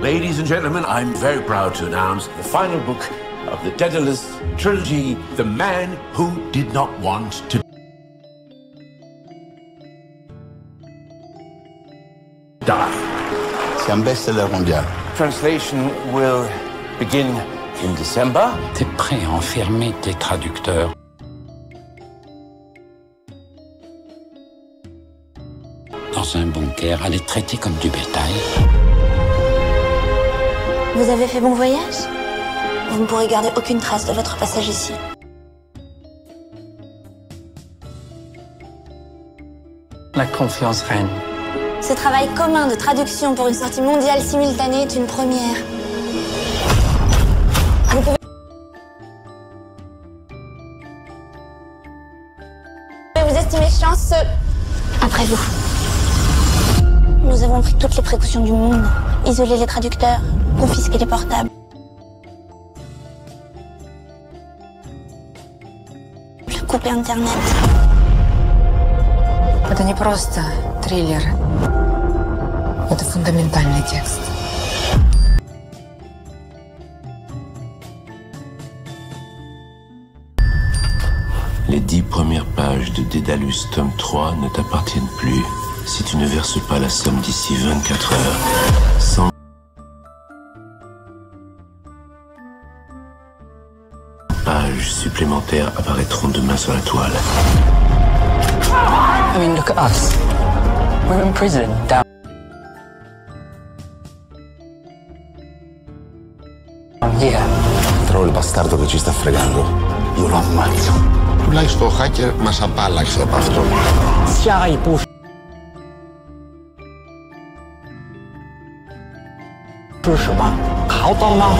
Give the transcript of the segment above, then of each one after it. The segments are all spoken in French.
Ladies and gentlemen, I'm very proud to announce the final book of the Daedalus trilogy, The Man Who Did Not Want to Die. C'est un best-seller mondial. Translation will begin in December. T'es prêt à enfermer tes traducteurs? Dans un bunker, à les traiter comme du bétail. Vous avez fait bon voyage? Vous ne pourrez garder aucune trace de votre passage ici. La confiance règne. Ce travail commun de traduction pour une sortie mondiale simultanée est une première. Vous pouvez vous estimer chanceux. Après vous. Nous avons pris toutes les précautions du monde. Isoler les traducteurs, confisquer les portables. Couper Internet. Это не просто триллер. Это фундаментальный текст. Les 10 premières pages de Daedalus tome 3 ne t'appartiennent plus si tu ne verses pas la somme d'ici 24 heures. 100 pages supplémentaires apparaîtront demain sur la toile. I mean, look at us. We're in prison down here. Trovo il bastardo che ci sta fregando. Io lo ammazzo. Τουλάχιστον ο hacker μας απάλλαξε από αυτό. 下一步是什么？逃走吗？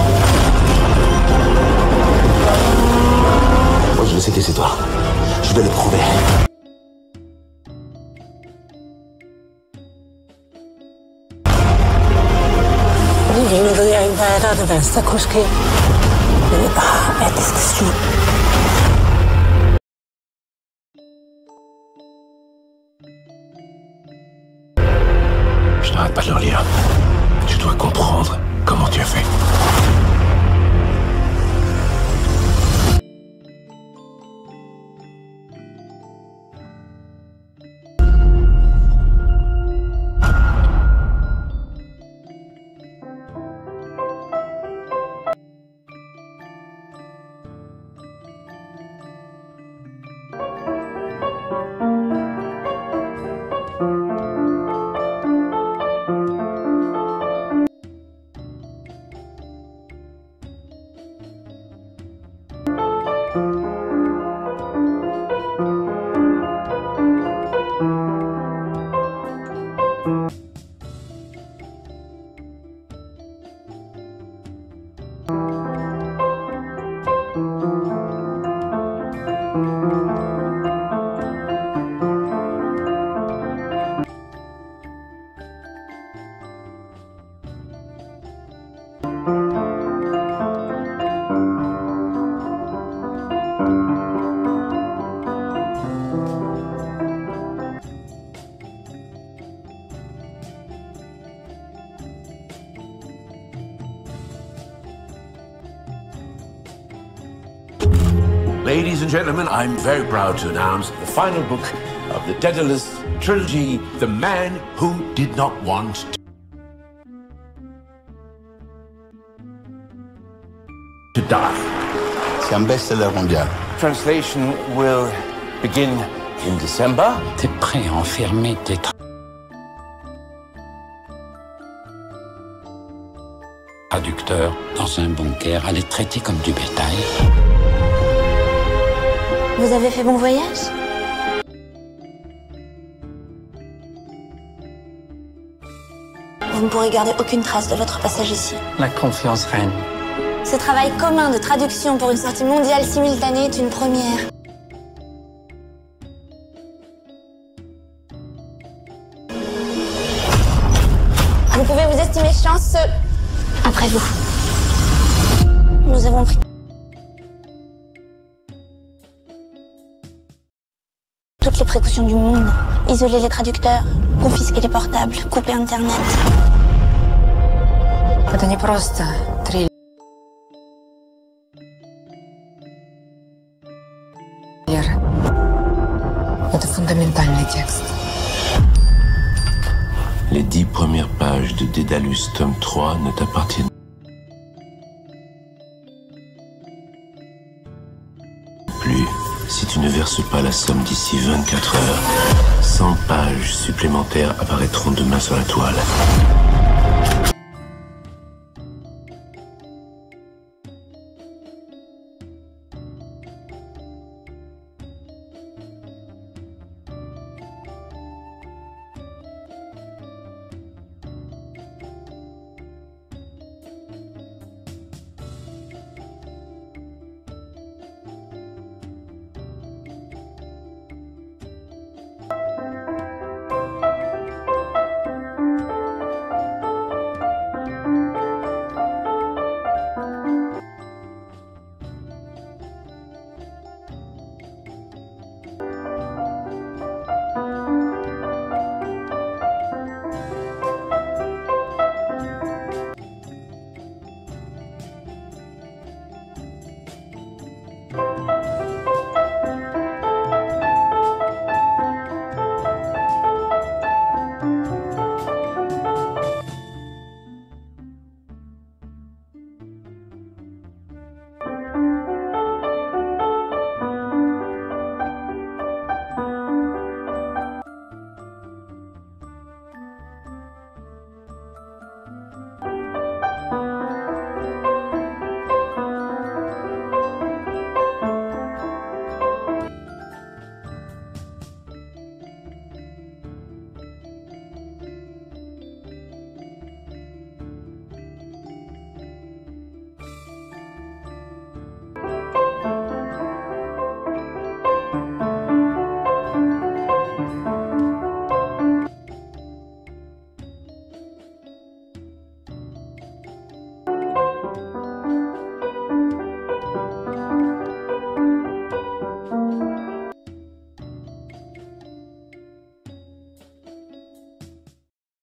Moi je le sais que c'est toi. Je vais le prouver. Je n'arrête pas de le lire. Tu dois comprendre comment tu as fait. Ladies and gentlemen, I'm very proud to announce the final book of the Daedalus trilogy, The Man Who Did Not Want to Die. C'est un best-seller mondial. Translation will begin in December. T'es prêt à enfermer tes traducteurs dans un bunker, à les traiter comme du bétail. Vous avez fait bon voyage? Vous ne pourrez garder aucune trace de votre passage ici. La confiance règne. Ce travail commun de traduction pour une sortie mondiale simultanée est une première. Vous pouvez vous estimer chanceux. Après vous. Nous avons pris toutes les précautions du monde. Isoler les traducteurs, confisquer les portables, couper Internet. Это не просто триллер. Это фундаментальный текст. Les 10 premières pages de Dédalus tome 3 ne t'appartiennent plus si tu ne verses pas la somme d'ici 24 heures. 100 pages supplémentaires apparaîtront demain sur la toile.